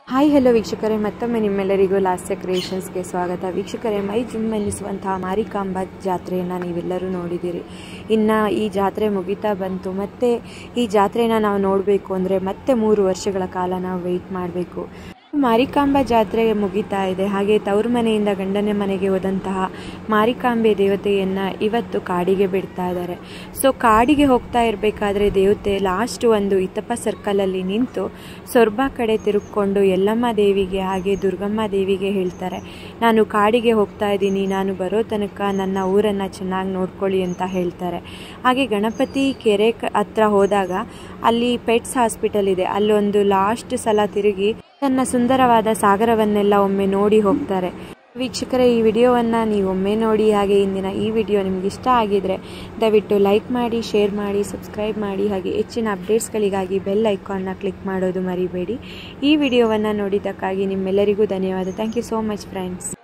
Hi hello ವೀಕ್ಷಕರೇ, ಮತ್ತೊಮ್ಮೆ ನಿಮ್ಮೆಲ್ಲರಿಗೂ ಲಾಸ್ಯ ಕ್ರಿಯೇಷನ್ಸ್ಗೆ ಸ್ವಾಗತ. ವೀಕ್ಷಕರೇ, ಮೈ ಜುಮ್ಮೆನ್ನಿಸುವಂತಹ ಮಾರಿಕಾಂಬಾ ಜಾತ್ರೆಯನ್ನು ನೀವೆಲ್ಲರೂ ನೋಡಿದ್ದೀರಿ. ಇನ್ನು ಈ ಜಾತ್ರೆ ಮುಗಿತಾ ಬಂತು. ಮತ್ತು ಈ ಜಾತ್ರೆನ ನಾವು ನೋಡಬೇಕು ಅಂದರೆ ಮತ್ತೆ 3 ವರ್ಷಗಳ ಕಾಲ ನಾವು ವೆಯ್ಟ್ ಮಾಡಬೇಕು. ಮಾರಿಕಾಂಬಾ ಜಾತ್ರೆ ಮುಗಿತಾ ಇದೆ. ಹಾಗೆ ತವರು ಮನೆಯಿಂದ ಗಂಡನ ಮನೆಗೆ ಹೋದಂತಹ ಮಾರಿಕಾಂಬೆ ದೇವತೆಯನ್ನು ಇವತ್ತು ಕಾಡಿಗೆ ಬಿಡ್ತಾ ಇದ್ದಾರೆ. ಸೊ ಕಾಡಿಗೆ ಹೋಗ್ತಾ ಇರಬೇಕಾದ್ರೆ ದೇವತೆ ಲಾಸ್ಟ್ ಒಂದು ಇತಪ ಸರ್ಕಲಲ್ಲಿ ನಿಂತು ಸೊರ್ಬ ಕಡೆ ತಿರುಗಿಕೊಂಡು ಯಲ್ಲಮ್ಮ ದೇವಿಗೆ ಹಾಗೆ ದುರ್ಗಮ್ಮ ದೇವಿಗೆ ಹೇಳ್ತಾರೆ, ನಾನು ಕಾಡಿಗೆ ಹೋಗ್ತಾ ಇದ್ದೀನಿ, ನಾನು ಬರೋ ತನಕ ನನ್ನ ಊರನ್ನು ಚೆನ್ನಾಗಿ ನೋಡ್ಕೊಳ್ಳಿ ಅಂತ ಹೇಳ್ತಾರೆ. ಹಾಗೆ ಗಣಪತಿ ಕೆರೆ ಹತ್ರ ಹೋದಾಗ ಅಲ್ಲಿ ಪೆಟ್ಸ್ ಹಾಸ್ಪಿಟಲ್ ಇದೆ, ಅಲ್ಲೊಂದು ಲಾಸ್ಟ್ ಸಲ ತಿರುಗಿ ತನ್ನ ಸುಂದರವಾದ ಸಾಗರವನ್ನೆಲ್ಲ ಒಮ್ಮೆ ನೋಡಿ ಹೋಗ್ತಾರೆ. ವೀಕ್ಷಕರೇ, ಈ ವಿಡಿಯೋವನ್ನು ನೀವು ಒಮ್ಮೆ ನೋಡಿ. ಹಾಗೆ ಇಂದಿನ ಈ ವಿಡಿಯೋ ನಿಮ್ಗೆ ಇಷ್ಟ ಆಗಿದ್ರೆ ದಯವಿಟ್ಟು ಲೈಕ್ ಮಾಡಿ, ಶೇರ್ ಮಾಡಿ, ಸಬ್ಸ್ಕ್ರೈಬ್ ಮಾಡಿ. ಹಾಗೆ ಹೆಚ್ಚಿನ ಅಪ್ಡೇಟ್ಸ್ಗಳಿಗಾಗಿ ಬೆಲ್ ಐಕಾನ್ನ ಕ್ಲಿಕ್ ಮಾಡೋದು ಮರಿಬೇಡಿ. ಈ ವಿಡಿಯೋವನ್ನು ನೋಡಿದ್ದಕ್ಕಾಗಿ ನಿಮ್ಮೆಲ್ಲರಿಗೂ ಧನ್ಯವಾದ. Thank you so much friends.